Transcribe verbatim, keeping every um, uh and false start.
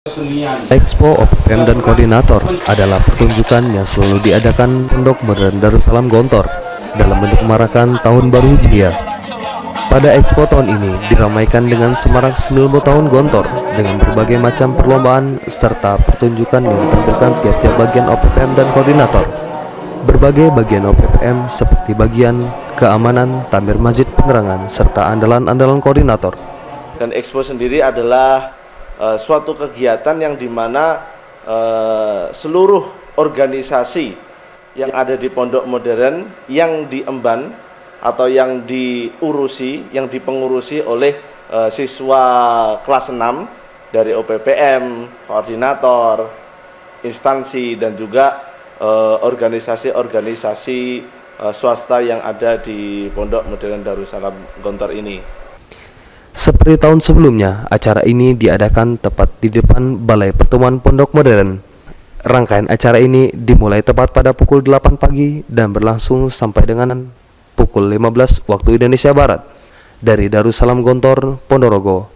Expo O P P M dan Koordinator adalah pertunjukan yang selalu diadakan Pondok Modern Darussalam Gontor dalam bentuk merayakan Tahun Baru Hijriah. Pada Expo tahun ini diramaikan dengan semarak sembilan puluh tahun Gontor dengan berbagai macam perlombaan serta pertunjukan yang ditampilkan tiap-tiap bagian O P P M dan Koordinator. Berbagai bagian O P P M seperti bagian keamanan, tamir masjid, penerangan, serta andalan-andalan koordinator. Dan Expo sendiri adalah uh, suatu kegiatan yang dimana uh, seluruh organisasi yang ada di Pondok Modern yang diemban atau yang diurusi, yang dipengurusi oleh uh, siswa kelas enam dari O P P M, koordinator, instansi, dan juga organisasi-organisasi uh, uh, swasta yang ada di Pondok Modern Darussalam Gontor ini. Seperti tahun sebelumnya, acara ini diadakan tepat di depan Balai Pertemuan Pondok Modern. Rangkaian acara ini dimulai tepat pada pukul delapan pagi dan berlangsung sampai dengan pukul lima belas waktu Indonesia Barat. Dari Darussalam Gontor, Ponorogo.